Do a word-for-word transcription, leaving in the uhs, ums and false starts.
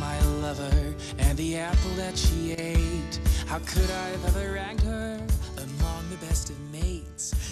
I love her and the apple that she ate. How could I have ever ranked her among the best of mates?